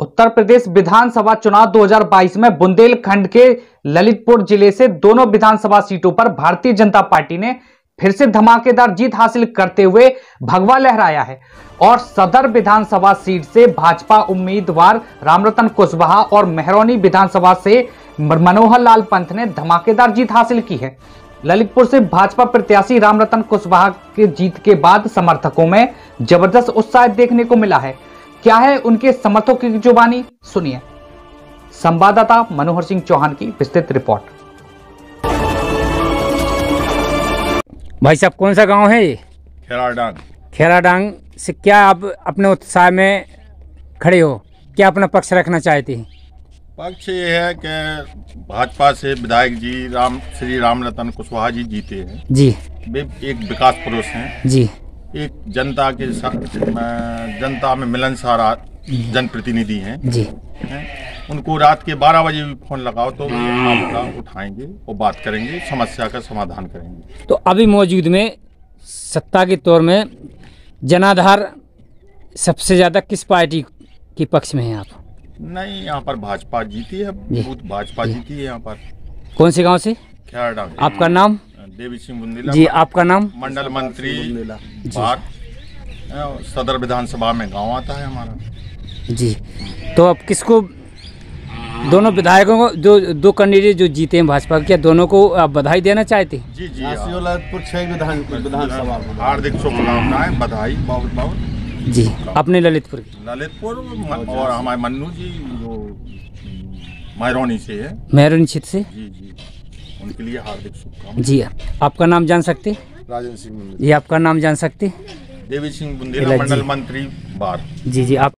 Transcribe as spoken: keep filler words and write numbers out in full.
उत्तर प्रदेश विधानसभा चुनाव दो हज़ार बाईस में बुंदेलखंड के ललितपुर जिले से दोनों विधानसभा सीटों पर भारतीय जनता पार्टी ने फिर से धमाकेदार जीत हासिल करते हुए भगवा लहराया है और सदर विधानसभा सीट से भाजपा उम्मीदवार रामरतन कुशवाहा और मेहरौनी विधानसभा से मनोहर लाल पंत ने धमाकेदार जीत हासिल की है। ललितपुर से भाजपा प्रत्याशी रामरतन कुशवाहा के जीत के बाद समर्थकों में जबरदस्त उत्साह देखने को मिला है। क्या है उनके समर्थकों की जुबानी, सुनिए। संवाददाता मनोहर सिंह चौहान की विस्तृत रिपोर्ट। भाई साहब, कौन सा गांव है ये? खेराडांग। खेराडांग से क्या आप अपने उत्साह में खड़े हो, क्या अपना पक्ष रखना चाहते हैं? पक्ष ये है कि भाजपा से विधायक जी राम श्री रामरतन कुशवाहा जी जीते हैं जी। वे एक विकास पुरुष हैं जी। एक जनता के साथ जनता में मिलनसार जनप्रतिनिधि हैं जी। हैं? उनको रात के बारह बजे भी फोन लगाओ तो वे मामला उठाएंगे और बात करेंगे, समस्या का समाधान करेंगे। तो अभी मौजूद में सत्ता के तौर में जनाधार सबसे ज़्यादा किस पार्टी के पक्ष में हैं आप? नहीं, यहाँ पर भाजपा जीती है, बूथ भाजपा जीती है यहाँ पर। कौन से गांव से? खेराडांग। आपका नाम? देवी सिंह बुंदेला जी। आपका नाम? मंडल मंत्री बार सदर विधानसभा में गांव आता है हमारा। जी। तो अब किसको, दोनों विधायकों को, जो दो कैंडिडेट जो जीते हैं भाजपा, क्या दोनों को आप बधाई देना चाहते हैं? जी जी। ललितपुर छह विधानसभा हार्दिक शुभकामनाएं, बधाई बहुत बहुत जी। अपने ललितपुर ललितपुर और हमारे मन्नू जी जो मेहरौनी से है, मेहरौनी क्षेत्र से, जी जी, उनके लिए हार्दिक शुभकामनाएं। जी। आपका नाम जान सकते? राजेंद्र सिंह। ये आपका नाम जान सकते? देवी सिंह बुंदेला, मंडल मंत्री बार। जी जी। आप